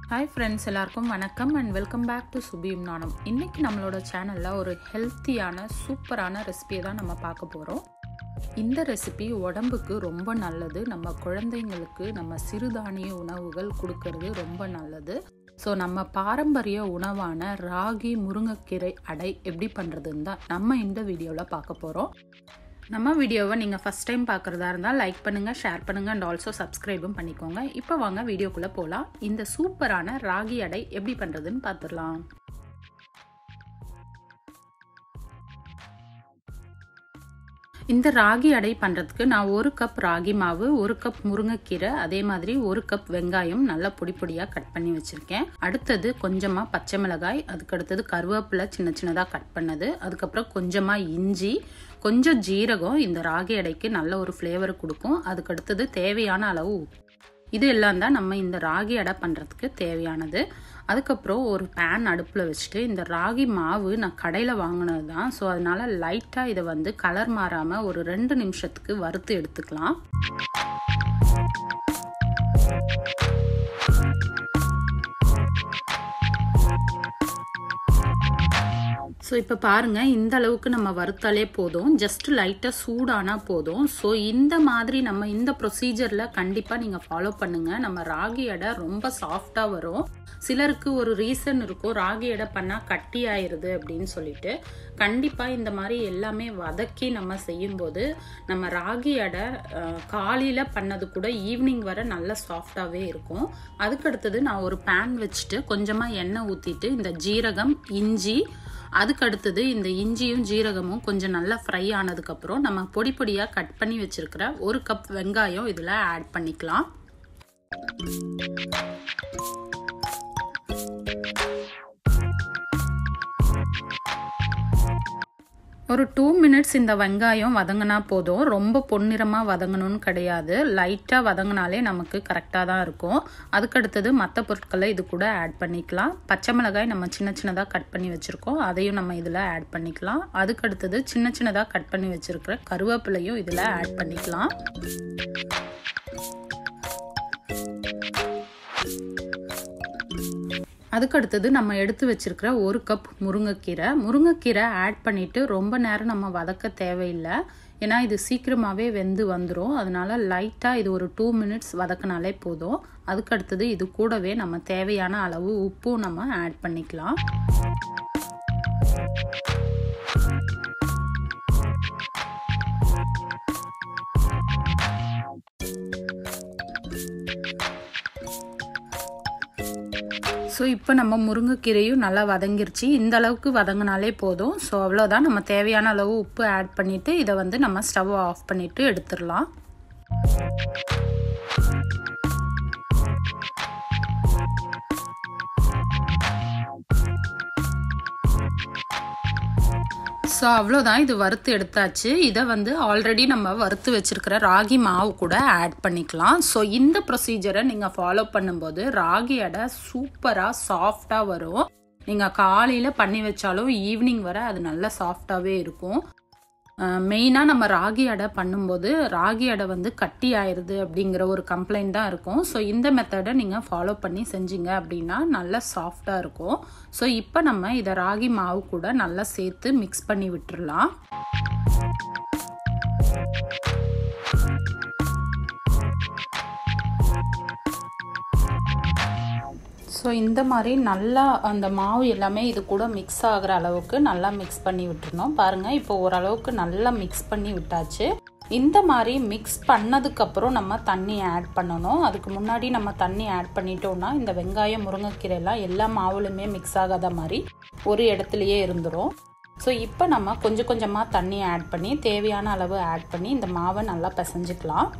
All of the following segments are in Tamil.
Hi friends, எல்லாருக்கும் வணக்கம் and welcome back to சுபியும் நானும். இன்னைக்கு நம்மளோட சேனல்ல ஒரு ஹெல்த்தியான சூப்பரான ரெசிபியை தான் நம்ம பார்க்க போறோம். இந்த ரெசிபி உடம்புக்கு ரொம்ப நல்லது. நம்ம குழந்தைங்களுக்கு நம்ம சிறுதானிய உணவுகள் கொடுக்கிறது ரொம்ப நல்லது. ஸோ நம்ம பாரம்பரிய உணவான ராகி முருங்கைக்கீரை அடை எப்படி பண்ணுறதுன்னு தான் நம்ம இந்த வீடியோவில் பார்க்க போகிறோம். நம்ம வீடியோவை நீங்கள் ஃபஸ்ட் டைம் பார்க்குறதா இருந்தால் லைக் பண்ணுங்கள், ஷேர் பண்ணுங்கள் அண்ட் ஆல்சோ சப்ஸ்கிரைபும் பண்ணிக்கோங்க. இப்போ வாங்க வீடியோக்குள்ளே போகலாம். இந்த சூப்பரான ராகி அடை எப்படி பண்ணுறதுன்னு பார்த்துடலாம். இந்த ராகி அடை பண்ணுறதுக்கு நான் 1 கப் ராகி மாவு, 1 கப் முருங்கைக்கீரை, அதே மாதிரி 1 கப் வெங்காயம் நல்லா பொடி பொடியாக கட் பண்ணி வச்சுருக்கேன். அடுத்தது கொஞ்சமாக பச்சை மிளகாய், அதுக்கடுத்தது கருவேப்பிலை சின்ன சின்னதாக கட் பண்ணது, அதுக்கப்புறம் கொஞ்சமாக இஞ்சி, கொஞ்சம் ஜீரகம் இந்த ராகி அடைக்கு நல்ல ஒரு ஃப்ளேவர் கொடுக்கும். அதுக்கடுத்தது தேவையான அளவு உப்பு. இது எல்லாம் தான் நம்ம இந்த ராகி அடை பண்ணுறதுக்கு தேவையானது. அதுக்கப்புறம் ஒரு பேன் அடுப்பில் வச்சுட்டு இந்த ராகி மாவு நான் கடையில் வாங்கினது தான். ஸோ அதனால் லைட்டாக இதை வந்து கலர் மாறாமல் ஒரு 2 நிமிஷத்துக்கு வறுத்து எடுத்துக்கலாம். ஸோ இப்போ பாருங்கள், இந்த அளவுக்கு நம்ம வறுத்தாலே போதும். ஜஸ்ட் லைட்டாக சூடானால் போதும். ஸோ இந்த மாதிரி நம்ம இந்த ப்ரொசீஜரில் கண்டிப்பாக நீங்கள் ஃபாலோ பண்ணுங்கள். நம்ம ராகி அடை ரொம்ப சாஃப்டாக வரும். சிலருக்கு ஒரு ரீசன் இருக்கும், ராகி அடை பண்ணால் கட்டி ஆயிடுது அப்படின்னு சொல்லிட்டு. கண்டிப்பாக இந்த மாதிரி எல்லாமே வதக்கி நம்ம செய்யும்போது நம்ம ராகி அடை காலையில் பண்ணது கூட ஈவினிங் வர நல்ல சாஃப்டாகவே இருக்கும். அதுக்கடுத்தது நான் ஒரு பேன் வச்சுட்டு கொஞ்சமாக எண்ணெய் ஊற்றிட்டு இந்த ஜீரகம், இஞ்சி, அதுக்கு அடுத்தது இந்த இஞ்சியும் ஜீரகமும் கொஞ்சம் நல்லா ஃப்ரை ஆனதுக்கப்புறம் நம்ம பொடி பொடியாக கட் பண்ணி வச்சிருக்கிற 1 கப் வெங்காயம் இதில் ஆட் பண்ணிக்கலாம். ஒரு 2 மினிட்ஸ் இந்த வெங்காயம் வதங்கினா போதும். ரொம்ப பொன்னிறமாக வதங்கணும்னு கிடையாது. லைட்டாக வதங்கினாலே நமக்கு கரெக்டாக தான் இருக்கும். அதுக்கடுத்தது மற்ற பொருட்களை இது கூட ஆட் பண்ணிக்கலாம். பச்சை மிளகாய் நம்ம சின்ன சின்னதாக கட் பண்ணி வச்சுருக்கோம், அதையும் நம்ம இதில் ஆட் பண்ணிக்கலாம். அதுக்கடுத்தது சின்ன சின்னதாக கட் பண்ணி வச்சுருக்கிற கருவேப்பிலையும் இதில் ஆட் பண்ணிக்கலாம். அதுக்கடுத்தது நம்ம எடுத்து வச்சிருக்கிற 1 கப் முருங்கைக்கீரை ஆட் பண்ணிட்டு ரொம்ப நேரம் நம்ம வதக்க தேவையில்லை. ஏன்னா இது சீக்கிரமாகவே வெந்து வந்துடும். அதனால லைட்டாக இது ஒரு 2 மினிட்ஸ் வதக்கினாலே போதும். அதுக்கடுத்தது இது கூடவே நம்ம தேவையான அளவு உப்பும் நம்ம ஆட் பண்ணிக்கலாம். ஸோ இப்போ நம்ம முருங்கைக்கீரையும் நல்லா வதங்கிருச்சு. இந்த அளவுக்கு வதங்கினாலே போதும். ஸோ அவ்வளோதான். நம்ம தேவையான அளவு உப்பு ஆட் பண்ணிவிட்டு இதை வந்து நம்ம ஸ்டவ் ஆஃப் பண்ணிவிட்டு எடுத்துடலாம். ஸோ அவ்வளோதான், இது வறுத்து எடுத்தாச்சு. இதை வந்து ஆல்ரெடி நம்ம வறுத்து வச்சுருக்கிற ராகி மாவு கூட ஆட் பண்ணிக்கலாம். ஸோ இந்த ப்ரொசீஜரை நீங்கள் ஃபாலோ பண்ணும்போது ராகி அடை சூப்பராக சாஃப்டாக வரும். நீங்கள் காலையில் பண்ணி வச்சாலும் ஈவினிங் வர அது நல்லா சாஃப்டாகவே இருக்கும். மெயினாக நம்ம ராகி அடை பண்ணும்போது ராகி அடை வந்து கட்டி ஆயிடுது அப்படிங்கிற ஒரு கம்ப்ளைண்ட் தான் இருக்கும். ஸோ இந்த மெத்தடை நீங்கள் ஃபாலோ பண்ணி செஞ்சீங்க அப்படின்னா நல்லா சாஃப்டாக இருக்கும். ஸோ இப்போ நம்ம இதை ராகி மாவு கூட நல்லா சேர்த்து மிக்ஸ் பண்ணி விட்டுறலாம். ஸோ இந்த மாதிரி நல்லா அந்த மாவு எல்லாமே இது கூட மிக்ஸ் ஆகிற அளவுக்கு நல்லா மிக்ஸ் பண்ணி விட்டுருணும். பாருங்கள், இப்போ ஓரளவுக்கு நல்லா மிக்ஸ் பண்ணி விட்டாச்சு. இந்த மாதிரி மிக்ஸ் பண்ணதுக்கப்புறம் நம்ம தண்ணி ஆட் பண்ணணும். அதுக்கு முன்னாடி நம்ம தண்ணி ஆட் பண்ணிட்டோம்னா இந்த வெங்காயம் முருங்கைக்கீரைலாம் எல்லா மாவுலையுமே மிக்ஸ் ஆகாத மாதிரி ஒரு இடத்துலையே இருந்துடும். ஸோ இப்போ நம்ம கொஞ்சம் கொஞ்சமாக தண்ணி ஆட் பண்ணி தேவையான அளவு ஆட் பண்ணி இந்த மாவை நல்லா பிசைஞ்சிக்கலாம்.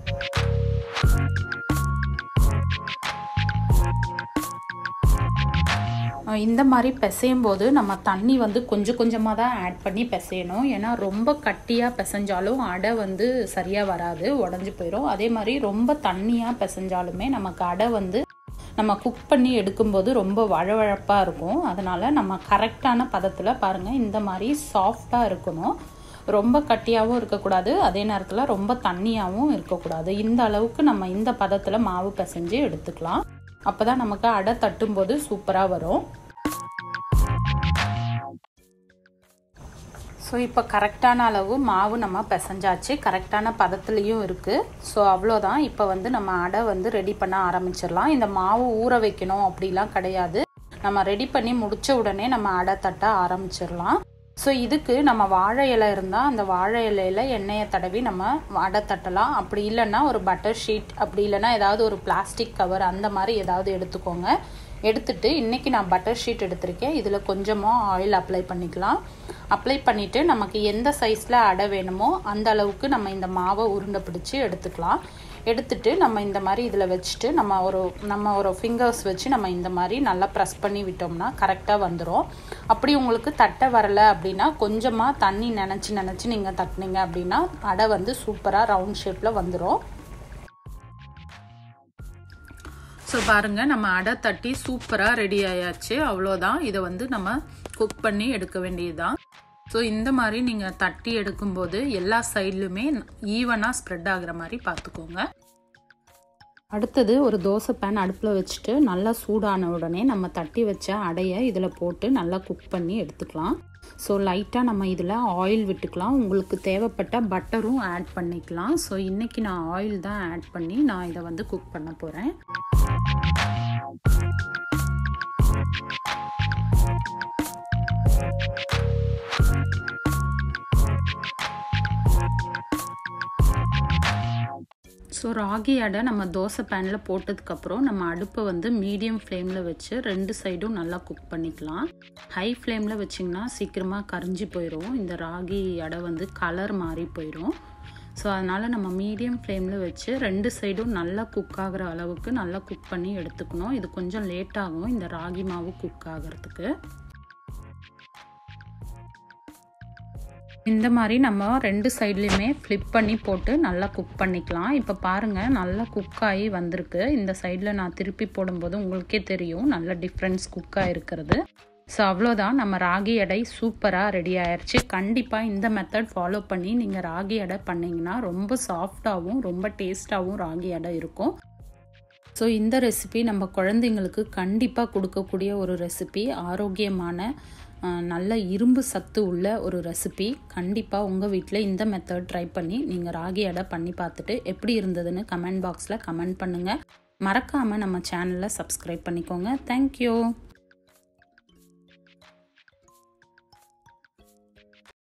இந்த மாதிரி பிசையும் போது நம்ம தண்ணி வந்து கொஞ்சம் கொஞ்சமாக தான் ஆட் பண்ணி பிசையணும். ஏன்னா ரொம்ப கட்டியாக பிசைஞ்சாலும் அடை வந்து சரியாக வராது, உடஞ்சி போயிடும். அதே மாதிரி ரொம்ப தண்ணியாக பிசைஞ்சாலுமே நமக்கு அடை வந்து நம்ம குக் பண்ணி எடுக்கும்போது ரொம்ப வழவழப்பாக இருக்கும். அதனால் நம்ம கரெக்டான பதத்தில் பாருங்கள், இந்த மாதிரி சாஃப்டாக இருக்கணும். ரொம்ப கட்டியாகவும் இருக்கக்கூடாது, அதே நேரத்தில் ரொம்ப தண்ணியாகவும் இருக்கக்கூடாது. இந்த அளவுக்கு நம்ம இந்த பதத்தில் மாவு பிசைஞ்சு எடுத்துக்கலாம். அப்போ தான் நமக்கு அடை தட்டும்போது சூப்பராக வரும். ஸோ இப்போ கரெக்டான அளவு மாவு நம்ம பிசைஞ்சாச்சு, கரெக்டான பதத்துலேயும் இருக்குது. ஸோ அவ்வளோதான். இப்போ வந்து நம்ம அடை வந்து ரெடி பண்ண ஆரம்பிச்சிடலாம். இந்த மாவு ஊற வைக்கணும் அப்படிலாம் கிடையாது. நம்ம ரெடி பண்ணி முடித்த உடனே நம்ம அடை தட்ட ஆரம்பிச்சிடலாம். ஸோ இதுக்கு நம்ம வாழை இலை இருந்தால் அந்த வாழை இலையில் எண்ணெயை தடவி நம்ம அடை தட்டலாம். அப்படி இல்லைன்னா ஒரு பட்டர் ஷீட், அப்படி இல்லைன்னா ஏதாவது ஒரு பிளாஸ்டிக் கவர் அந்த மாதிரி ஏதாவது எடுத்துக்கோங்க. எடுத்துட்டு இன்றைக்கி நான் பட்டர் ஷீட் எடுத்திருக்கேன். இதில் கொஞ்சமாக ஆயில் அப்ளை பண்ணிக்கலாம். அப்ளை பண்ணிவிட்டு நமக்கு எந்த சைஸில் அடை வேணுமோ அந்த அளவுக்கு நம்ம இந்த மாவை உருண்டை பிடிச்சி எடுத்துக்கலாம். எடுத்துட்டு நம்ம இந்த மாதிரி இதில் வச்சுட்டு நம்ம ஒரு ஃபிங்கர்ஸ் வச்சு நம்ம இந்த மாதிரி நல்லா ப்ரெஸ் பண்ணி விட்டோம்னா கரெக்டாக வந்துடும். அப்படி உங்களுக்கு தட்டை வரலை அப்படின்னா கொஞ்சமாக தண்ணி நினச்சி நீங்கள் தட்டினீங்க அப்படின்னா அடை வந்து சூப்பராக ரவுண்ட் ஷேப்பில் வந்துடும். ஸோ பாருங்கள், நம்ம அடை தட்டி சூப்பராக ரெடி ஆயாச்சு. அவ்வளோதான். இதை வந்து நம்ம குக் பண்ணி எடுக்க வேண்டியதுதான். ஸோ இந்த மாதிரி நீங்கள் தட்டி எடுக்கும்போது எல்லா சைட்லையுமே ஈவனாக ஸ்ப்ரெட் ஆகிற மாதிரி பார்த்துக்கோங்க. அடுத்தது ஒரு தோசை பேன் அடுப்பில் வச்சுட்டு நல்லா சூடான உடனே நம்ம தட்டி வச்ச அடையை இதில் போட்டு நல்லா குக் பண்ணி எடுத்துக்கலாம். ஸோ லைட்டாக நம்ம இதில் ஆயில் விட்டுக்கலாம். உங்களுக்கு தேவைப்பட்ட பட்டரும் ஆட் பண்ணிக்கலாம். ஸோ இன்றைக்கி நான் ஆயில் தான் ஆட் பண்ணி நான் இதை வந்து குக் பண்ண போகிறேன். ஸோ ராகி அடை நம்ம தோசை பேனில் போட்டதுக்கப்புறம் நம்ம அடுப்பை வந்து மீடியம் ஃப்ளேமில் வச்சு 2 சைடும் நல்லா குக் பண்ணிக்கலாம். ஹை ஃப்ளேமில் வச்சிங்கன்னா சீக்கிரமாக கரிஞ்சி போயிடும். இந்த ராகி அடை வந்து கலர் மாறி போயிடும். ஸோ அதனால் நம்ம மீடியம் ஃப்ளேமில் வச்சு 2 சைடும் நல்லா குக் ஆகிற அளவுக்கு நல்லா குக் பண்ணி எடுத்துக்கணும். இது கொஞ்சம் லேட் ஆகும் இந்த ராகி மாவு குக் ஆகிறதுக்கு. இந்த மாதிரி நம்ம 2 சைட்லையுமே ஃப்ளிப் பண்ணி போட்டு நல்லா குக் பண்ணிக்கலாம். இப்போ பாருங்கள், நல்லா குக் ஆகி வந்திருக்கு. இந்த சைடில் நான் திருப்பி போடும்போது உங்களுக்கே தெரியும் நல்ல டிஃப்ரென்ஸ் குக் ஆகிருக்கிறது. ஸோ அவ்வளோதான், நம்ம ராகி அடை சூப்பராக ரெடி ஆயிடுச்சு. கண்டிப்பாக இந்த மெத்தட் ஃபாலோ பண்ணி நீங்கள் ராகி அடை பண்ணிங்கன்னா ரொம்ப சாஃப்டாகவும் ரொம்ப டேஸ்ட்டாகவும் ராகி அடை இருக்கும். ஸோ இந்த ரெசிபி நம்ம குழந்தைங்களுக்கு கண்டிப்பாக கொடுக்கக்கூடிய ஒரு ரெசிபி, ஆரோக்கியமான நல்ல இரும்பு சத்து உள்ள ஒரு ரெசிபி. கண்டிப்பாக உங்கள் வீட்டில் இந்த மெத்தட் ட்ரை பண்ணி நீங்கள் ராகி அடை பண்ணி பார்த்துட்டு எப்படி இருந்ததுன்னு கமெண்ட் பாக்ஸில் கமெண்ட் பண்ணுங்கள். மறக்காமல் நம்ம சேனலை சப்ஸ்கிரைப் பண்ணிக்கோங்க. தேங்க்யூ.